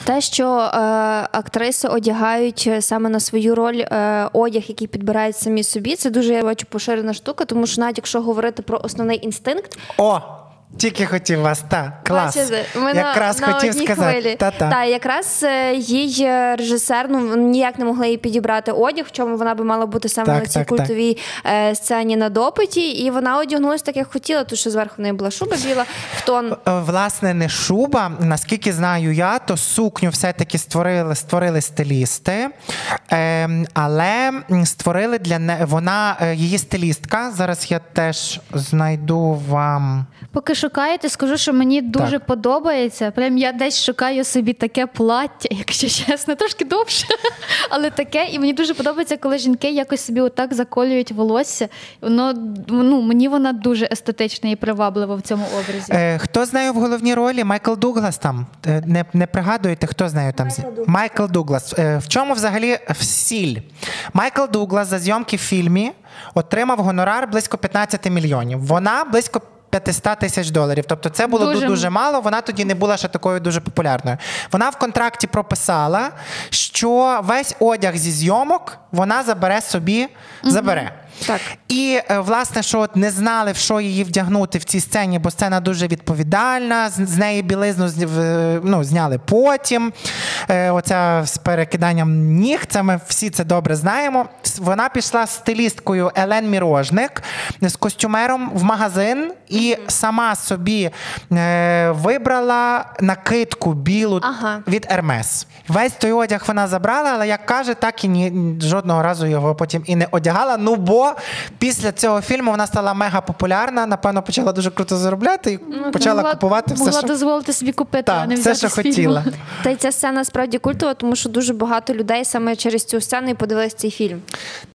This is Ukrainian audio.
Те, що актриси одягають саме на свою роль одяг, який підбирають самі собі, це дуже, я бачу, поширена штука, тому що навіть якщо говорити про основний інстинкт... Тільки хотів вас, клас. Бачите, ми якраз на хотів одній сказати. хвилі. Так, якраз їй режисер ніяк не могла їй підібрати одяг, в чому вона би мала бути саме на цій культовій сцені на допиті, і вона одягнулася так, як хотіла, тому що зверху в неї була шуба біла, в тон. Власне, не шуба, наскільки знаю я, то сукню все-таки створили стилісти, але створили вона, її стилістка, зараз я теж знайду вам... Поки шукаєте, скажу, що мені дуже подобається. Прям я десь шукаю собі таке плаття, якщо чесно, трошки довше, але таке. І мені дуже подобається, коли жінки якось собі отак заколюють волосся. Мені вона дуже естетична і приваблива в цьому образі. Хто з нею в головній ролі? Майкл Дуглас там? Не пригадуєте, хто з нею там? Майкл Дуглас. В чому взагалі сіль? Майкл Дуглас за зйомки в фільмі отримав гонорар близько 15 мільйонів. Вона близько $500,000. Тобто це було дуже мало, вона тоді не була ще такою дуже популярною. Вона в контракті прописала, що весь одяг зі зйомок вона забере собі, забере. Так. І, власне, що от не знали, в що її вдягнути в цій сцені, бо сцена дуже відповідальна, з неї білизну зняли потім, оця з перекиданням ніг, це ми всі це добре знаємо. Вона пішла з стилісткою Елен Мірожник, з костюмером в магазин і сама собі вибрала накидку білу від Hermes. Весь той одяг вона забрала, але, як каже, так і жодного разу його потім і не одягала, бо після цього фільму вона стала мега популярна, напевно, почала дуже круто заробляти і почала купувати все, могла дозволити собі купити, а не взяти все, що хотіла. Та й ця сцена справді культова, тому що дуже багато людей саме через цю сцену і подивилися цей фільм.